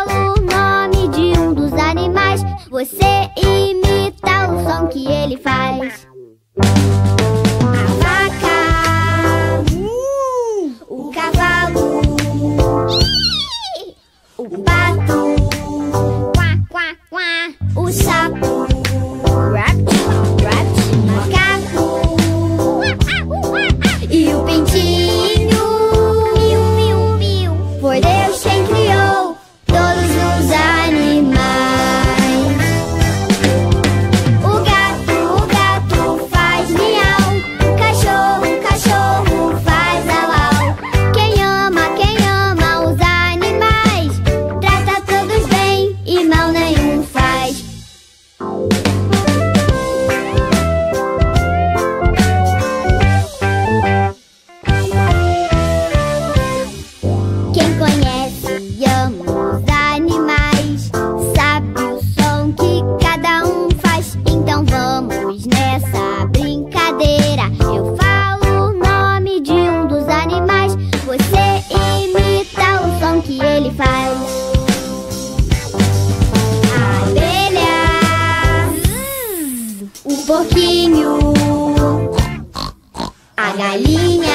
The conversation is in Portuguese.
falo o nome de um dos animais, você imita o som que ele faz. A vaca, o cavalo, o pato, quá, quá, quá, o sapo, rapt, rapt, macaco, e o pintinho, miu, miu, miu. Foi Deus quem criou todos os animais. O gato faz miau, o cachorro faz au au. Quem ama os animais, trata todos bem e mal nenhum faz. Quem conhece e ama os animais sabe o som que cada um faz. Então vamos nessa brincadeira. Eu falo o nome de um dos animais, você imita o som que ele faz. A abelha, o porquinho, a galinha,